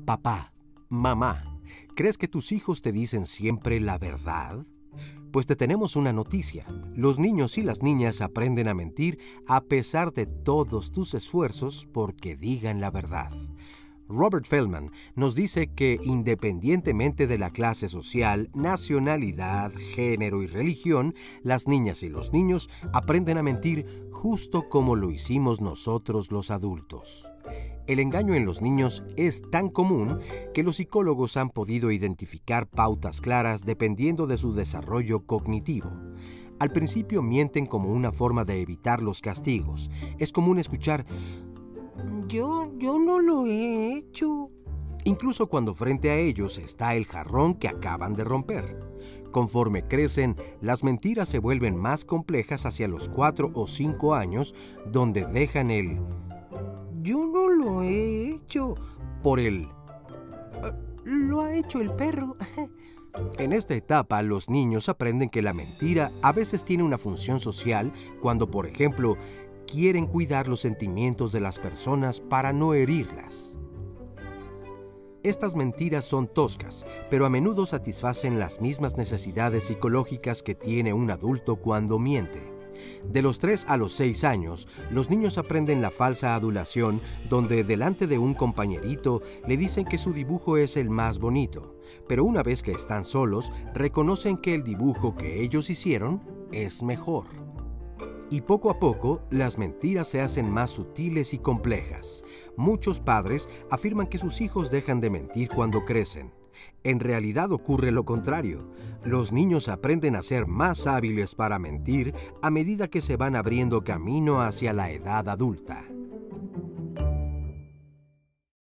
Papá, mamá, ¿crees que tus hijos te dicen siempre la verdad? Pues te tenemos una noticia. Los niños y las niñas aprenden a mentir a pesar de todos tus esfuerzos porque digan la verdad. Robert Feldman nos dice que independientemente de la clase social, nacionalidad, género y religión, las niñas y los niños aprenden a mentir justo como lo hicimos nosotros los adultos. El engaño en los niños es tan común que los psicólogos han podido identificar pautas claras dependiendo de su desarrollo cognitivo. Al principio mienten como una forma de evitar los castigos. Es común escuchar: Yo no lo he hecho. Incluso cuando frente a ellos está el jarrón que acaban de romper. Conforme crecen, las mentiras se vuelven más complejas hacia los 4 o 5 años, donde dejan el yo no lo he hecho por el lo ha hecho el perro. En esta etapa, los niños aprenden que la mentira a veces tiene una función social cuando, por ejemplo, quieren cuidar los sentimientos de las personas para no herirlas. Estas mentiras son toscas, pero a menudo satisfacen las mismas necesidades psicológicas que tiene un adulto cuando miente. De los 3 a los 6 años, los niños aprenden la falsa adulación, donde delante de un compañerito le dicen que su dibujo es el más bonito, pero una vez que están solos, reconocen que el dibujo que ellos hicieron es mejor. Y poco a poco, las mentiras se hacen más sutiles y complejas. Muchos padres afirman que sus hijos dejan de mentir cuando crecen. En realidad ocurre lo contrario. Los niños aprenden a ser más hábiles para mentir a medida que se van abriendo camino hacia la edad adulta.